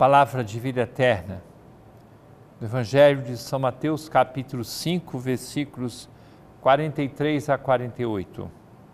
Palavra de vida eterna, do Evangelho de São Mateus, capítulo 5, versículos 43 a 48.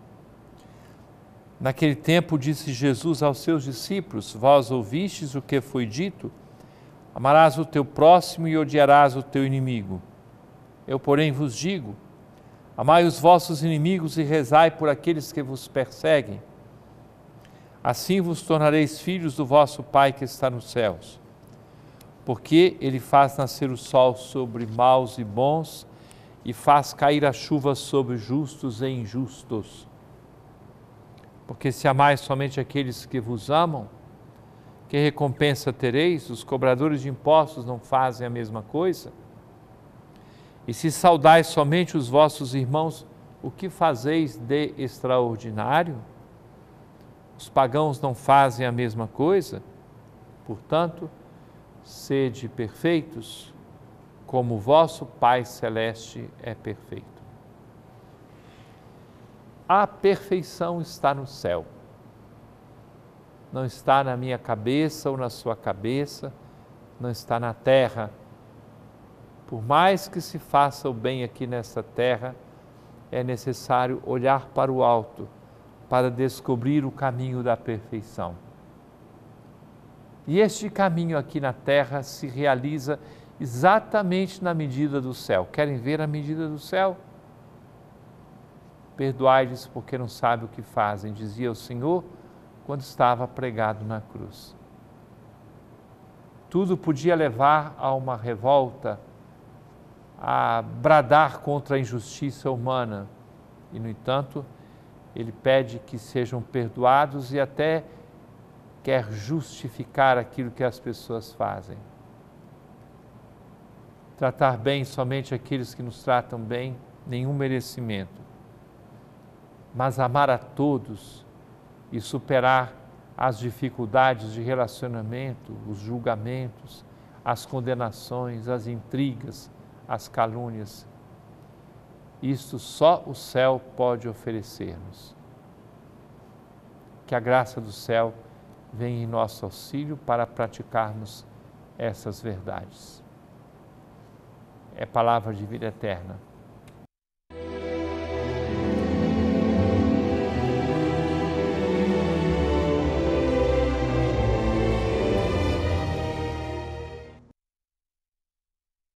Naquele tempo disse Jesus aos seus discípulos: Vós ouvistes o que foi dito, amarás o teu próximo e odiarás o teu inimigo. Eu, porém, vos digo, amai os vossos inimigos e rezai por aqueles que vos perseguem. Assim vos tornareis filhos do vosso Pai que está nos céus, porque Ele faz nascer o sol sobre maus e bons e faz cair a chuva sobre justos e injustos. Porque se amais somente aqueles que vos amam, que recompensa tereis? Os cobradores de impostos não fazem a mesma coisa? E se saudais somente os vossos irmãos, o que fazeis de extraordinário? Os pagãos não fazem a mesma coisa? Portanto, sede perfeitos, como o vosso Pai Celeste é perfeito. A perfeição está no céu. Não está na minha cabeça ou na sua cabeça, não está na terra. Por mais que se faça o bem aqui nesta terra, é necessário olhar para o alto, para descobrir o caminho da perfeição. E este caminho aqui na terra se realiza exatamente na medida do céu. Querem ver a medida do céu? Perdoai-lhes porque não sabem o que fazem, dizia o Senhor quando estava pregado na cruz. Tudo podia levar a uma revolta, a bradar contra a injustiça humana. E, no entanto, Ele pede que sejam perdoados e até quer justificar aquilo que as pessoas fazem. Tratar bem somente aqueles que nos tratam bem, nenhum merecimento. Mas amar a todos e superar as dificuldades de relacionamento, os julgamentos, as condenações, as intrigas, as calúnias. Isto só o céu pode oferecer-nos. Que a graça do céu venha em nosso auxílio para praticarmos essas verdades. É palavra de vida eterna.